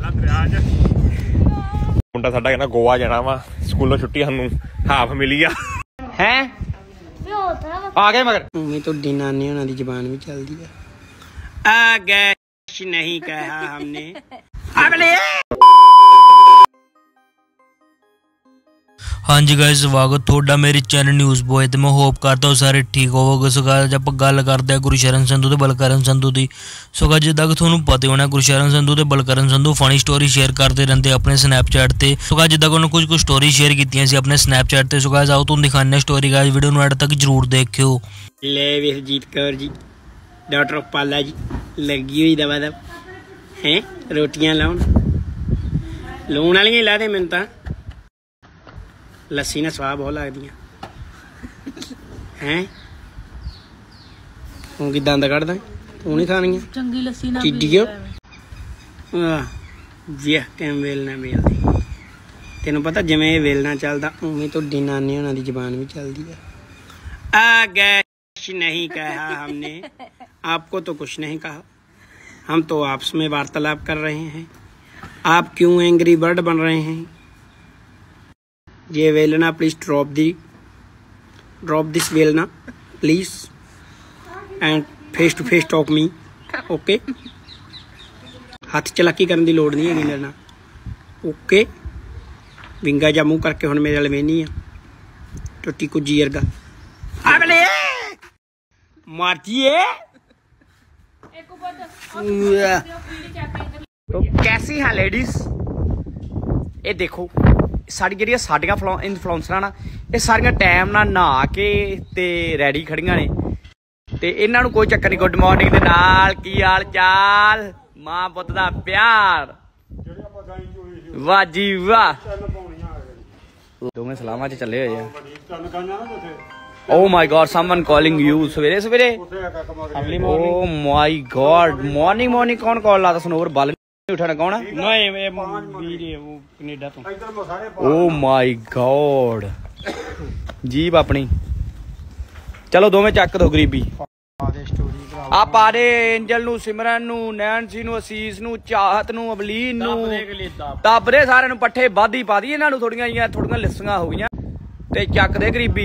ਮੁੰਡਾ ਸਾਡਾ ਕਹਿੰਦਾ ਗੋਆ ਜਾਣਾ ਵਾ, ਸਕੂਲੋਂ ਛੁੱਟੀ ਸਾਨੂੰ ਹਾਫ ਮਿਲੀ ਆ। ਹੈ ਆ ਗਏ ਮਗਰ ਉਵੇਂ ਤੁਹਾਡੀ ਨਾਨੀ ਉਹਨਾਂ ਦੀ ਜ਼ਬਾਨ ਵੀ ਚੱਲਦੀ ਆ। ਆ ਗੈਸ਼ ਨਹੀਂ ਕਹਾ ਹਮਨੇ ਅਗਲੇ। हाँ जी गाइस, स्वागत थोड़ा मेरे चैनल न्यूज़ बॉय ते मैं होप करता हूँ सारे ठीक होवोगे। सो गाइस आप गल करते हैं गुरशरण संधू ते बलकरण संधू की। सो गाइस जिद्दां कि तुहानूं पता होना गुरशरण संधू ते Balkaran Sandhu funny story share करते रहते अपने स्नैपचैट ते। सो गाइस जिद्दां कि उन्होंने कुछ स्टोरी शेयर कीतियां सी अपने स्नैपचैट ते। सो गाइस आओ तुहानूं दिखाने स्टोरी। गाइस वीडियो नूं एंड तक जरूर देखियो। ले विरजीत कौर जी डॉक्टर पाला जी लगी हुई दवा दब हैं रोटियां लाउन लूण वालियां ला दे। मैनूं तां लस्सी ने स्वाद बहुत लगदियां हैं। तू कि दंद कढ़दा तू नहीं खानियां चंगी लस्सी ना चिड्डियो वाह किवें वेलना बेलदी। तेनों पता जिवें वेलना चलदा उवें तुहाडी नानी होना दी जबान भी चलदी है। आ गैश नहीं कहा हमने, आपको तो कुछ नहीं कहा, हम तो आपस में वार्तालाप कर रहे हैं। आप क्यों एंग्री बर्ड बन रहे हैं? ये वेलना प्लीज ड्रॉप दिस वेलना please and face to face talk me okay. हाथ चलाकी करने की लोड़ नहीं है मेरे ना ओके। विंगा जा मुँह करके हुण मेरे वाले वेहनी आ टुट्टी कुजी वर्गा अगले मारतीए। तो कैसी है लेडीज? ये देखो साड़ी ਜਿਹੜੀਆਂ ਸਾਡੀਆਂ ਇਨਫਲੂਐਂਸਰਾਂ ਨਾ ਇਹ ਸਾਰੀਆਂ ਟਾਈਮ ਨਾਲ ਨਹਾ ਕੇ ਤੇ ਰੈਡੀ ਖੜੀਆਂ ਨੇ ਤੇ ਇਹਨਾਂ ਨੂੰ ਕੋਈ ਚੱਕਰ ਨਹੀਂ। ਗੁੱਡ ਮਾਰਨਿੰਗ ਦੇ ਨਾਲ ਕੀ ਹਾਲ ਚਾਲ, ਮਾਂ ਪੁੱਤ ਦਾ ਪਿਆਰ, ਵਾਹ ਜੀ ਵਾਹ। ਦੋਵੇਂ ਸਲਾਮਾਂ 'ਚ ਚੱਲੇ ਹੋਏ ਆ। Oh my god someone calling you ਸਵੇਰੇ ਸਵੇਰੇ। ਓ ਮਾਈ गॉड ਮਾਰਨਿੰਗ ਕੌਣ ਕਾਲ ਲਾਤਾ ਸਨੋਵਰ ਬਲ उठाना कौन है? नहीं वो कनेडा तो। ओ माय गॉड जीप अपनी चलो दोवें चक दो गरीबी। आ पा दे एंजल नू, सिमरन नू, नैनसी नू, असीस नू, चाहत नू, अवलीन नू, तब दे सारे नू पट्ठे वाधी पा दी। इन्हां नू थोड़ियां लिस्सियां हो गईयां ते चक दे गरीबी।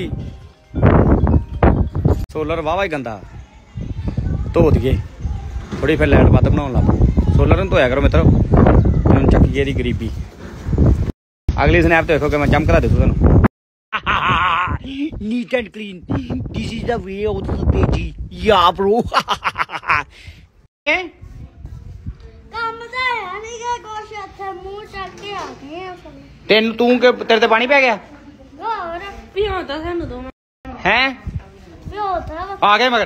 सोलर वावा ही गंदा धो दिए थोड़ी, फिर लाइट वध बनाउण लग पई। सोलर ਨੂੰ ਧੋਇਆ ਕਰੋ ਮਿੱਤਰੋ, ਹੁਣ ਚੱਕੀਏ ਦੀ ਗਰੀਬੀ। ਅਗਲੀ ਸਨੈਪ ਤੇ ਦੇਖੋ ਕਿ ਮੈਂ ਚਮਕਦਾ ਦਿਖੂ ਤੁਹਾਨੂੰ। Neat and clean this is the way of the ਪੇਜੀ ਯਾ ਬ੍ਰੋ। ਕੰਮ ਤਾਂ ਹੈ ਨਹੀਂ ਕਿ ਕੁਛ ਇੱਥੇ ਮੂੰਹ ਚੱਕ ਕੇ ਆ ਗਏ ਆ। ਤੈਨੂੰ ਤੂੰ ਕਿ ਤੇਰੇ ਤੇ ਪਾਣੀ ਪੈ ਗਿਆ? ਹੋਰ ਪਿਓਤਾ ਸਾਨੂੰ ਦੋ ਹੈ ਪਿਓਤਾ ਆ ਗਏ ਮਗਰ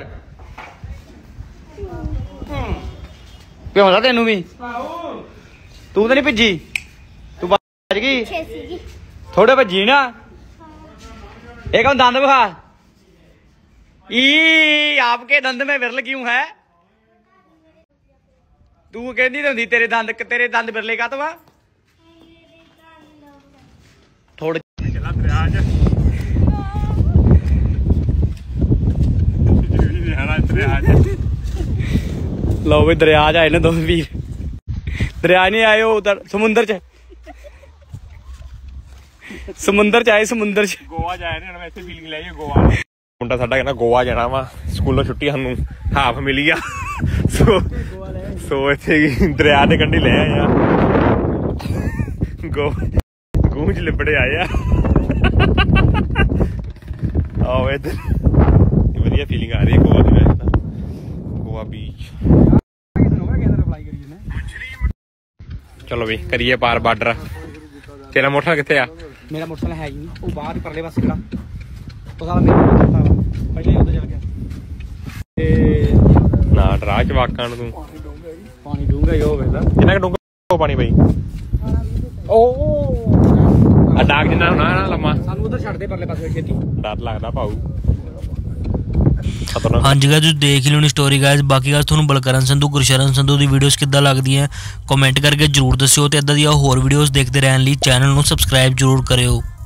ਪਿਉਂਦਾ ਤੈਨੂੰ ਵੀ। ਤੂੰ ਤਾਂ ਨਹੀਂ ਭੱਜੀ, ਤੂੰ ਭੱਜ ਗਈ ਥੋੜੇ ਭੱਜੀ ਨਾ। ਇਹ ਕੌਣ ਦੰਦ ਵਿਖਾ ई आपके दंद में विरल क्यों है? तू कहती तो तेरे दंद विरले का तो थोड़े लो भी दरिया च आए ना दो वीर। दरिया नहीं आए उधर समुंदर च आए समुंदर च गोवा जाए ने वैसे फीलिंग ले गोवा। ਮੁੰਡਾ ਸਾਡਾ ਕਹਿੰਦਾ ਗੋਆ ਜਾਣਾ ਵਾ, ਸਕੂਲੋਂ ਛੁੱਟੀ ਸਾਨੂੰ ਹਾਫ ਮਿਲੀ ਆ। ਸੋ ਇੱਥੇ ਦਰਿਆ ਦੇ ਕੰਢੇ ਲੈ ਆਏ ਆ, ਗੂੰਜ ਲਿਬੜੇ ਆਏ ਆ। ਆਓ ਇੱਧਰ ਵਧੀਆ ਫੀਲਿੰਗ ਆ ਰਹੀ ਹੈ ਗੋਆ ਦੀ। ਵੈਸੇ ਤਾਂ ਗੋਆ ਬੀਚ। ਚਲੋ ਵੀ ਕਰੀਏ ਪਾਰ ਬਾਰਡਰ। ਤੇਰਾ ਮੋਟਰਸਾਈਕਲ ਕਿੱਥੇ ਆ? ਮੇਰਾ ਮੋਟਰਸਾਈਕਲ ਹੈ ਹੀ ਨਹੀਂ, ਉਹ ਬਾਹਰ ਹੀ ਪਰਲੇ ਪਾਸੇ ਖੜਾ। ਉਹ ਸਾਲਾ ਮੇਰਾ ਪਹਿਲਾਂ ਹੀ ਉੱਧਰ ਚਲ ਗਿਆ ਤੇ ਨਾ ਡਰਾ ਜਵਾਕਾਂ ਨੂੰ ਤੂੰ। ਪਾਣੀ ਡੂੰਘਾ ਹੀ ਹੋਵੇ ਤਾਂ ਕਿੰਨਾ ਕੁ ਡੂੰਘਾ ਪਾਣੀ ਬਈ? ਉਹ ਆ ਡਾਕ ਜਿੰਨਾ ਹੋਣਾ ਨਾ ਲੰਮਾ। ਸਾਨੂੰ ਉੱਧਰ ਛੱਡ ਦੇ ਪਰਲੇ ਪਾਸੇ ਛੇਤੀ। ਡਰ ਲੱਗਦਾ ਭਾਊ। हाँ जी गाइस देख ही लो स्टोरी गाइस। बाकी गाइस तुहानूं बलकरण संधू गुरशरण संधू दी वीडियोस किद्दां लगदियां कमेंट करके जरूर दस्सिओ ते इदां दी होर वीडियोस देखते रहने लई चैनल नूं सबसक्राइब जरूर करियो।